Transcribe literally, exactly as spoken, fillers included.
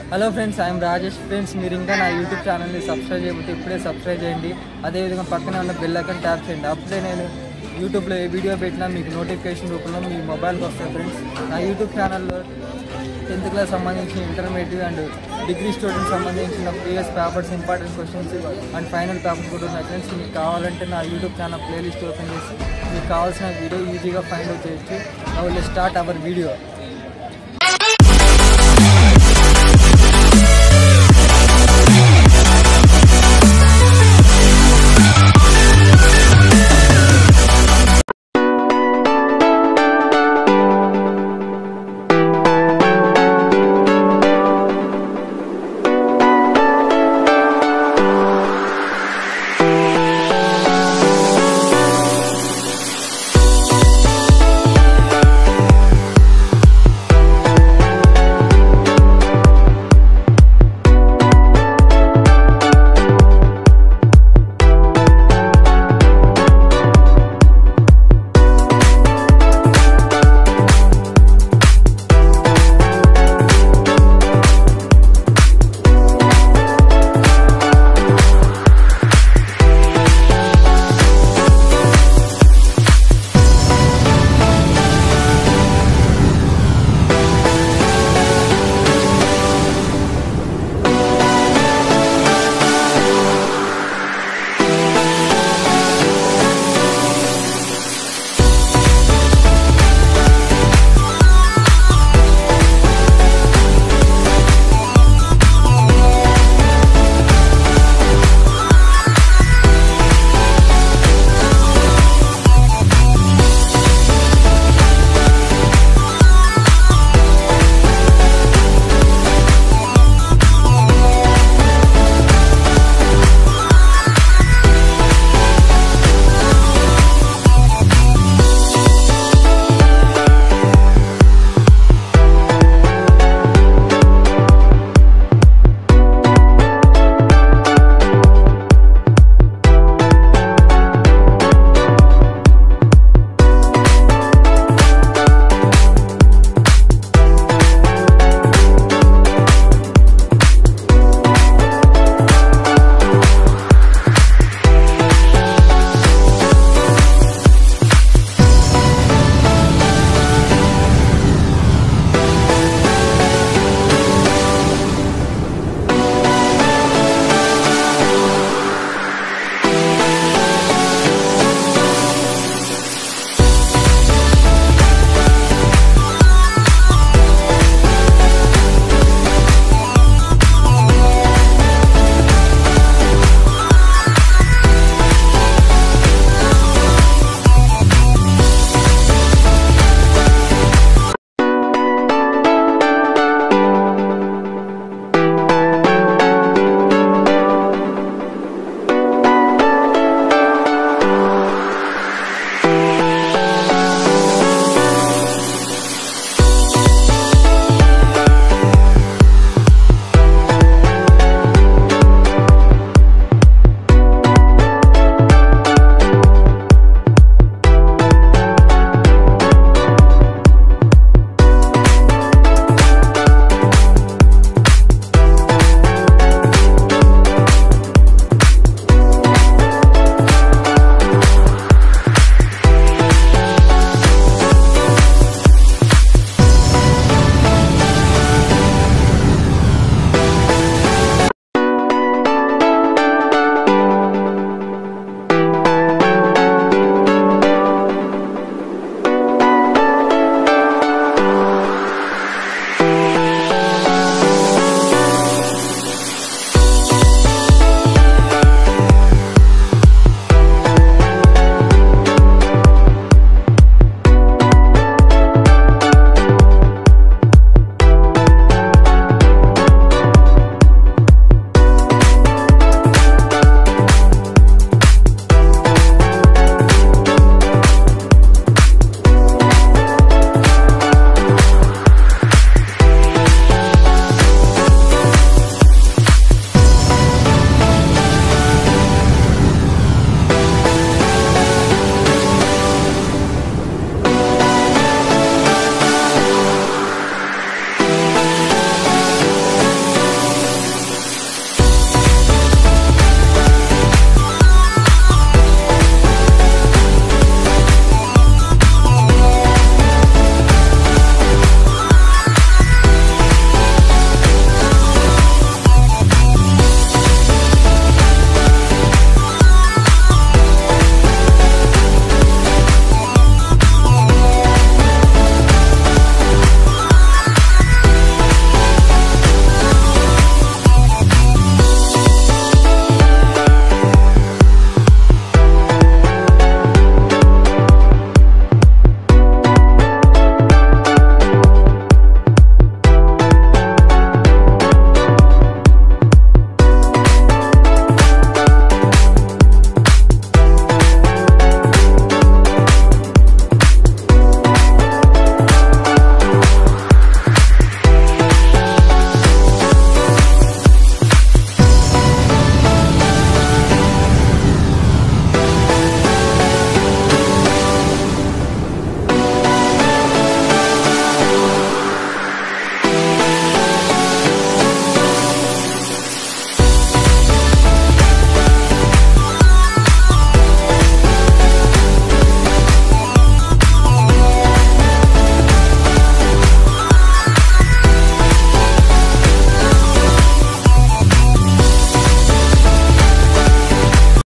Hello friends, I'm Rajesh. Friends, మీరు ఇంకా నా యూట్యూబ్ ఛానల్ని సబ్స్క్రైబ్ చేయకపోతే ఇప్పుడే సబ్స్క్రైబ్ చేయండి. అదేవిధంగా పక్కనే ఉన్న బెల్ ఐకాన్ ట్యాప్ చేయండి. అప్పుడే నేను యూట్యూబ్లో ఏ వీడియో పెట్టినా మీకు నోటిఫికేషన్ రూపంలో మీ మొబైల్కి వస్తాయి. ఫ్రెండ్స్, నా యూట్యూబ్ ఛానల్లో టెన్త్ క్లాస్ సంబంధించిన ఇంటర్మీడియట్ అండ్ డిగ్రీ స్టూడెంట్స్ సంబంధించిన previous papers, important questions and final papers కూడా ఉన్నాయి. ఫ్రెండ్స్, మీకు కావాలంటే నా యూట్యూబ్ ఛానల్ ప్లేలిస్ట్ ఓపెన్ చేసి మీకు కావాల్సిన వీడియో ఈజీగా ఫైండ్ అవుట్ చేయొచ్చు. Now let's start our video.